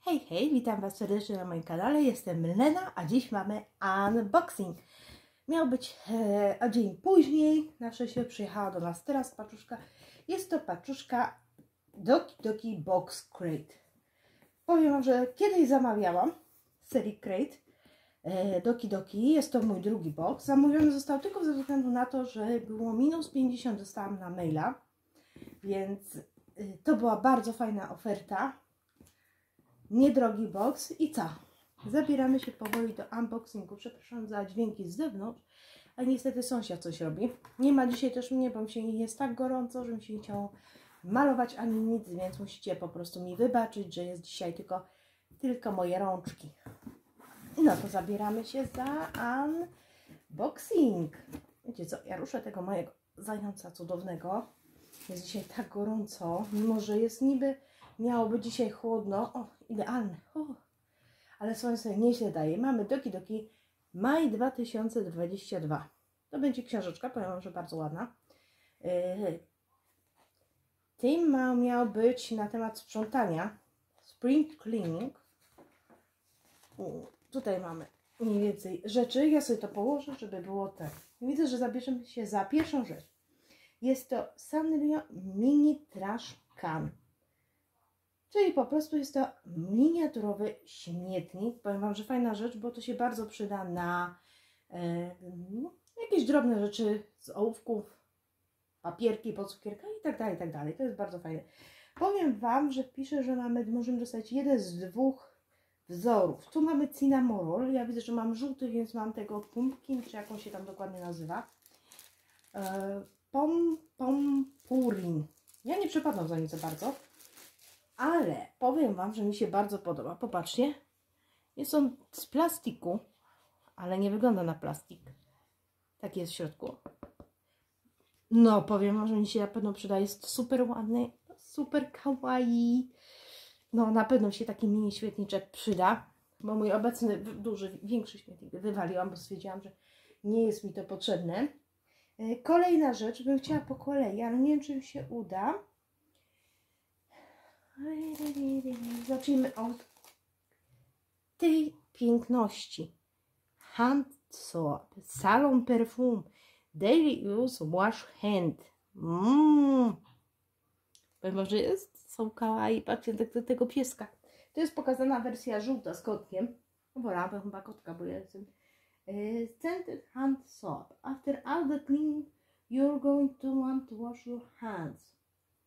Hej, hej, witam Was serdecznie na moim kanale, jestem Lena, a dziś mamy unboxing. Miał być dzień później, na szczęście przyjechała do nas teraz paczuszka. Jest to paczuszka Doki Doki Box Crate. Powiem Wam, że kiedyś zamawiałam z serii Crate Doki Doki, jest to mój drugi box. Zamówiony został tylko ze względu na to, że było minus 50, dostałam na maila, więc to była bardzo fajna oferta. Niedrogi box i co? Zabieramy się powoli do unboxingu. Przepraszam za dźwięki z zewnątrz, a niestety sąsiad coś robi. Nie ma dzisiaj też mnie, bo mi się jest tak gorąco, że mi się nie chciało malować ani nic, więc musicie po prostu mi wybaczyć, że jest dzisiaj tylko moje rączki. No to zabieramy się za unboxing. Wiecie co, ja ruszę tego mojego zająca cudownego. Jest dzisiaj tak gorąco, mimo że jest niby miałoby dzisiaj chłodno. O, idealne. Ale słońce nieźle daje. Mamy Doki Doki maj 2022. To będzie książeczka, powiem Wam, że bardzo ładna. Team miał być na temat sprzątania. Spring cleaning. Tutaj mamy mniej więcej rzeczy. Ja sobie to położę, żeby było tak. Widzę, że zabierzemy się za pierwszą rzecz. Jest to Sanrio Mini Trash Can. Czyli po prostu jest to miniaturowy śmietnik. Powiem Wam, że fajna rzecz, bo to się bardzo przyda na jakieś drobne rzeczy z ołówków, papierki pod cukierka i tak dalej, i tak dalej. To jest bardzo fajne. Powiem Wam, że pisze, że możemy dostać jeden z dwóch wzorów. Tu mamy Cinnamoroll. Ja widzę, że mam żółty, więc mam tego pumpkin, czy jak on się tam dokładnie nazywa. Pompurin. Ja nie przepadam za nic za bardzo. Ale powiem Wam, że mi się bardzo podoba. Popatrzcie. Jest on z plastiku, ale nie wygląda na plastik. Tak jest w środku. No, powiem Wam, że mi się na pewno przyda. Jest super ładny, super kawaii. No, na pewno się taki mini świetniczek przyda. Bo mój obecny, większy śmietnik wywaliłam, bo stwierdziłam, że nie jest mi to potrzebne. Kolejna rzecz, bym chciała po kolei, ale nie wiem, czy mi się uda. Zacznijmy od tej piękności. Hand soap, salon perfume, daily use wash hand. Powiem Wam, że są kawaii, patrzcie do tego pieska. To jest pokazana wersja żółta z kotkiem. Wolałabym chyba kotka, bo ja jestem. Scented hand soap. After all the cleaning, you're going to want to wash your hands.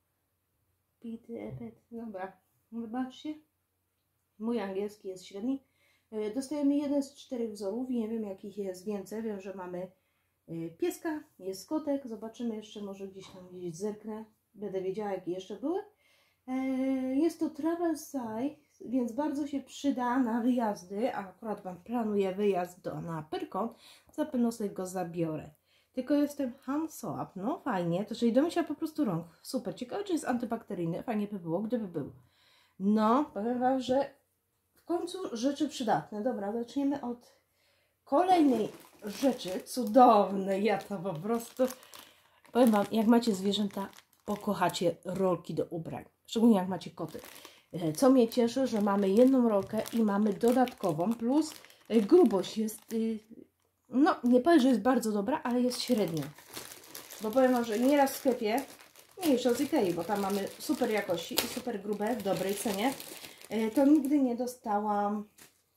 Dobra, wybaczcie. Mój angielski jest średni. Dostajemy jeden z 4 wzorów. Nie wiem, jakich jest więcej. Wiem, że mamy pieska, jest kotek. Zobaczymy jeszcze, może gdzieś zerknę. Będę wiedziała, jakie jeszcze były. Jest to travel size, więc bardzo się przyda na wyjazdy. A akurat Wam planuję wyjazd na Pyrkon. Zapewne sobie go zabiorę. Tylko jestem hand soap, no fajnie, to czyli do mycia po prostu rąk, super, ciekawe czy jest antybakteryjny, fajnie by było, gdyby był. No, powiem Wam, że w końcu rzeczy przydatne. Dobra, zaczniemy od kolejnej rzeczy, cudownej, ja to po prostu, powiem Wam, jak macie zwierzęta, pokochacie rolki do ubrań, szczególnie jak macie koty. Co mnie cieszy, że mamy jedną rolkę i mamy dodatkową, plus grubość jest... No, nie powiem, że jest bardzo dobra, ale jest średnia. Bo powiem Wam, że nieraz w sklepie, mniejsza z Ikei, bo tam mamy super jakości i super grube, w dobrej cenie, to nigdy nie dostałam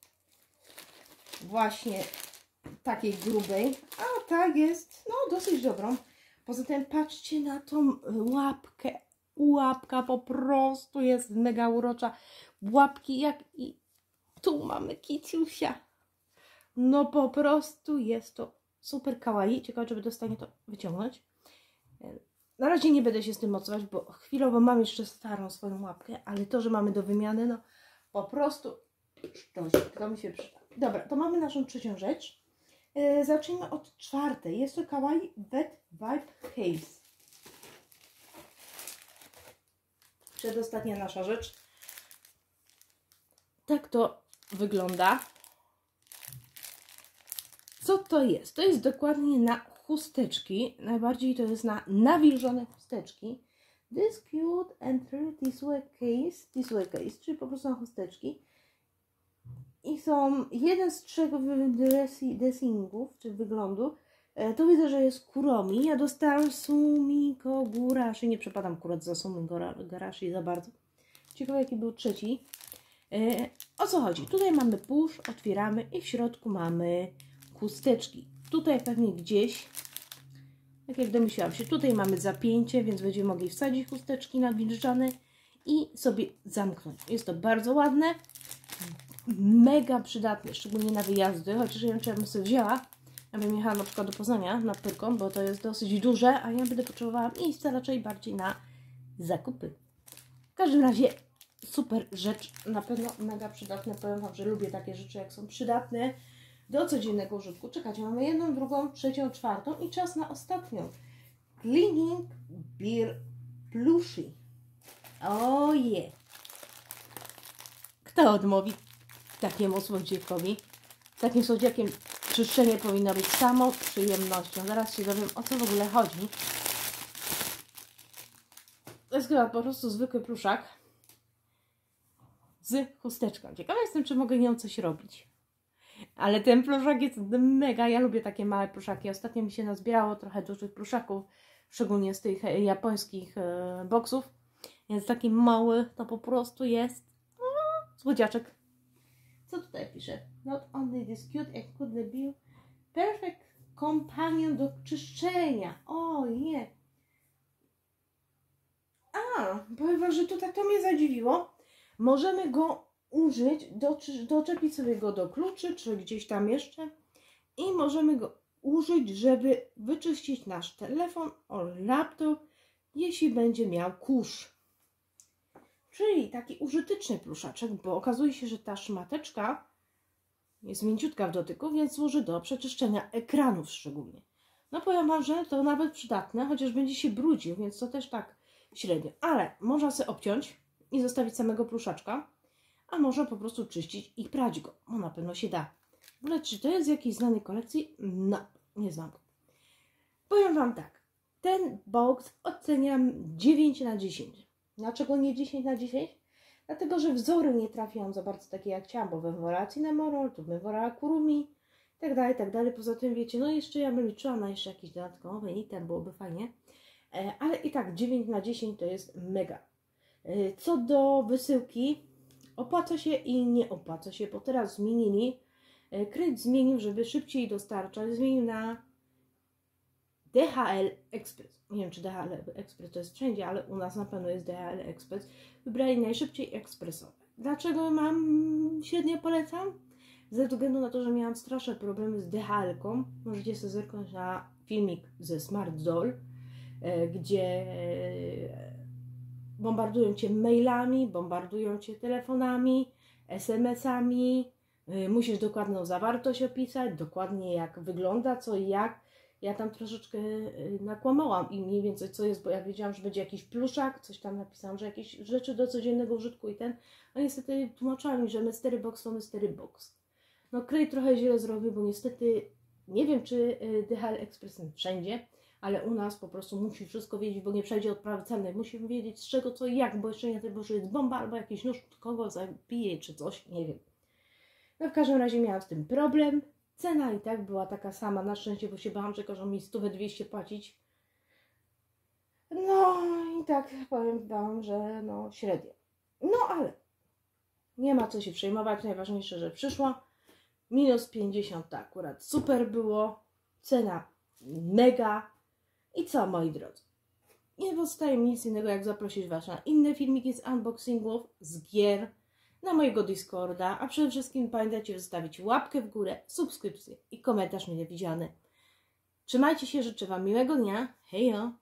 właśnie takiej grubej, a ta jest, no, dosyć dobrą. Poza tym patrzcie na tą łapkę. Łapka po prostu jest mega urocza. Łapki jak i tu mamy kiciusia. No po prostu jest to super kawaii. Ciekawe, czy będę w stanie to wyciągnąć. Na razie nie będę się z tym mocować, bo chwilowo mam jeszcze starą swoją łapkę, ale to, że mamy do wymiany, no po prostu to mi się przyda. Dobra, to mamy naszą trzecią rzecz. Zacznijmy od czwartej. Jest to kawaii Wet Wipe Case. Przedostatnia nasza rzecz. Tak to wygląda. Co to jest? To jest dokładnie na chusteczki. Najbardziej to jest na nawilżone chusteczki. This cute and tissue case, czyli po prostu na chusteczki. I są jeden z 3 dressingów, czy wyglądu. Tu widzę, że jest Kuromi. Ja dostałam Sumiko Gurashi. Nie przepadam akurat za Sumiko Gurashi za bardzo. Ciekawe, jaki był trzeci. O co chodzi? Tutaj mamy push, otwieramy i w środku mamy chusteczki. Tutaj pewnie gdzieś, tak jak domyślałam się, tutaj mamy zapięcie, więc będziemy mogli wsadzić chusteczki nawilżane i sobie zamknąć. Jest to bardzo ładne, mega przydatne, szczególnie na wyjazdy, chociaż ja wiem, czy ja bym sobie wzięła. Ja bym jechała na przykład do Poznania na Pyrkon, bo to jest dosyć duże, a ja będę potrzebowała iść raczej bardziej na zakupy. W każdym razie super rzecz, na pewno mega przydatne. Powiem Wam, że lubię takie rzeczy, jak są przydatne do codziennego użytku. Czekajcie, mamy jedną, drugą, trzecią, czwartą i czas na ostatnią. Cleaning Beer Plushie. Oje! Kto odmówi takiemu słodziakowi? Takim słodziakiem czyszczenie powinno być samą przyjemnością. Zaraz się dowiem, o co w ogóle chodzi. To jest chyba po prostu zwykły pluszak z chusteczką. Ciekawa jestem, czy mogę nią coś robić. Ale ten pluszak jest mega. Ja lubię takie małe pluszaki. Ostatnio mi się nazbierało trochę dużych pluszaków, szczególnie z tych japońskich boksów. Więc taki mały to po prostu jest słodziaczek. Co tutaj pisze? Not only this cute and could be perfect companion do czyszczenia. O nie. Powiem Wam, że tutaj to mnie zadziwiło. Możemy go użyć, doczepić sobie go do kluczy, czy gdzieś tam jeszcze. I możemy go użyć, żeby wyczyścić nasz telefon o laptop, jeśli będzie miał kurz. Czyli taki użyteczny pluszaczek, bo okazuje się, że ta szmateczka jest mięciutka w dotyku, więc służy do przeczyszczenia ekranów szczególnie. No powiem Wam, że to nawet przydatne, chociaż będzie się brudził, więc to też tak średnio. Ale można sobie obciąć i zostawić samego pluszaczka, a można po prostu czyścić i prać go. No na pewno się da. W ogóle, czy to jest z jakiejś znanej kolekcji? No, nie znam go. Powiem Wam tak, ten box oceniam 9 na 10. Dlaczego nie 10 na 10? Dlatego, że wzory nie trafiłam za bardzo takie jak chciałam, bo bym wolała Cinnamoroll, tu bym wolała Kurumi i tak dalej. Poza tym wiecie, no jeszcze ja bym liczyła na jeszcze jakiś dodatkowy item, byłoby fajnie. Ale i tak 9 na 10 to jest mega. Co do wysyłki, opłaca się i nie opłaca się, bo teraz zmienili, Crate zmienił, żeby szybciej dostarczać, zmienił na DHL Express. Nie wiem, czy DHL Express to jest wszędzie, ale u nas na pewno jest DHL Express. Wybrali najszybciej ekspresowe. Dlaczego średnio polecam? Ze względu na to, że miałam straszne problemy z DHL-ką. Możecie sobie zerknąć na filmik ze Smart Doll, gdzie bombardują Cię mailami, bombardują Cię telefonami, SMS-ami. Musisz dokładną zawartość opisać, dokładnie jak wygląda, co i jak. Ja tam troszeczkę nakłamałam i mniej więcej co jest, bo ja wiedziałam, że będzie jakiś pluszak, coś tam napisałam, że jakieś rzeczy do codziennego użytku i ten. A niestety tłumaczyłam mi, że Mystery Box to Mystery Box. No Crate trochę źle zrobił, bo niestety nie wiem, czy DHL Express wszędzie, ale u nas po prostu musi wszystko wiedzieć, bo nie przejdzie odprawy celnej. Musimy wiedzieć z czego, co i jak, bo jeszcze nie tylko, że jest bomba albo jakiś nóż, kogo zabije czy coś, nie wiem. No w każdym razie miałam z tym problem. Cena i tak była taka sama, na szczęście, bo się bałam, że każą mi 100-200 płacić. No i tak powiem Wam, że no średnio. No ale nie ma co się przejmować, najważniejsze, że przyszło. Minus 50 to akurat super było. Cena mega. I co, moi drodzy? Nie pozostaje mi nic innego, jak zaprosić Was na inne filmiki z unboxingów, z gier, na mojego Discorda, a przede wszystkim pamiętajcie zostawić łapkę w górę, subskrypcję i komentarz mile widziany. Trzymajcie się, życzę Wam miłego dnia. Hejo!